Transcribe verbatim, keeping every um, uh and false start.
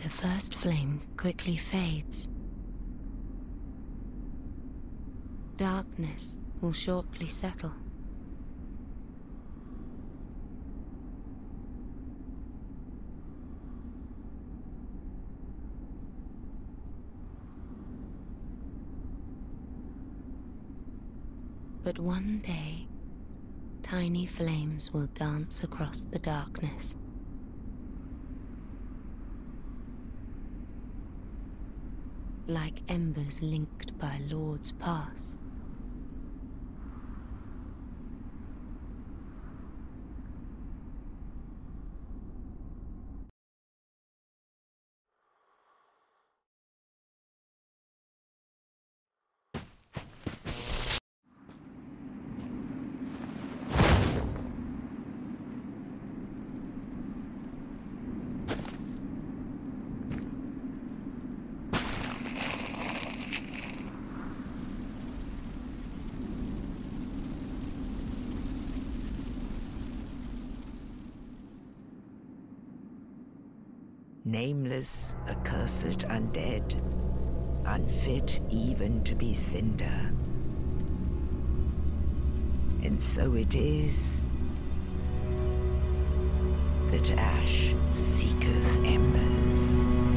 The first flame quickly fades. Darkness will shortly settle. But one day, tiny flames will dance across the darkness. Like embers linked by Lord's Pass. Nameless, accursed undead, unfit even to be cinder. And so it is that ash seeketh embers.